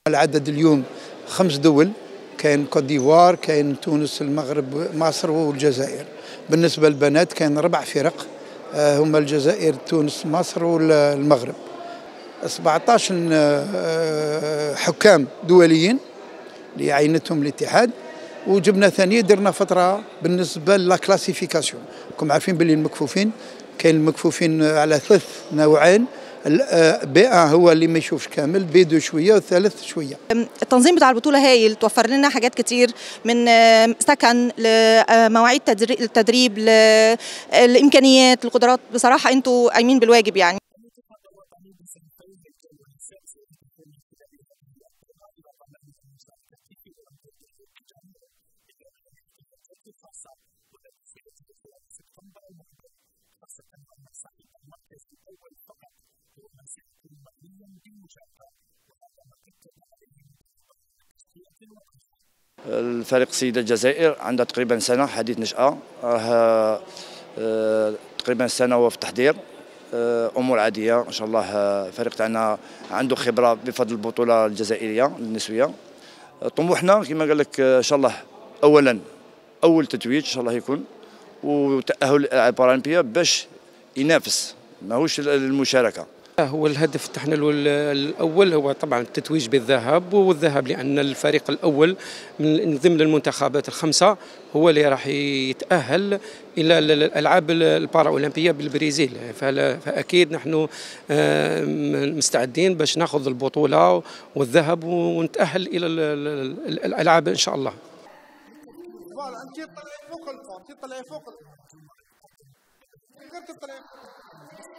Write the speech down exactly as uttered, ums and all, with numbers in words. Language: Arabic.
العدد اليوم خمس دول، كاين كوت ديفوار، كاين تونس، المغرب، مصر والجزائر. بالنسبة للبنات كاين ربع فرق، هما الجزائر، تونس، مصر والمغرب. سبعطاش حكام دوليين اللي عينتهم الاتحاد، وجبنا ثاني درنا فترة بالنسبة لا كلاسيفيكاسيون. راكم عارفين باللي المكفوفين كاين المكفوفين على ثلاث نوعين، بي ان هو اللي ما يشوفش كامل، بي اثنين شويه، والثالث شويه. التنظيم بتاع البطوله هايل، توفر لنا حاجات كتير من سكن لمواعيد التدريب للامكانيات القدرات. بصراحه انتوا قايمين بالواجب يعني. الفريق سيدة الجزائر عندها تقريبا سنة حديث نشأة، راه تقريبا سنة هو في التحضير، أمور عادية إن شاء الله. الفريق تاعنا عنده خبرة بفضل البطولة الجزائرية النسوية. طموحنا كما قال لك إن شاء الله أولا أول تتويج إن شاء الله يكون، وتأهل للألعاب الأولمبية باش ينافس ماهوش المشاركة. هو الهدف تاعنا الاول هو طبعا التتويج بالذهب، والذهب لان الفريق الاول من ضمن المنتخبات الخمسه هو اللي راح يتاهل الى الالعاب الباراولمبيه بالبرازيل. فاكيد نحن مستعدين باش ناخذ البطوله والذهب ونتاهل الى الالعاب ان شاء الله. فوالا انت طلعي فوق الفوق، طلعي فوق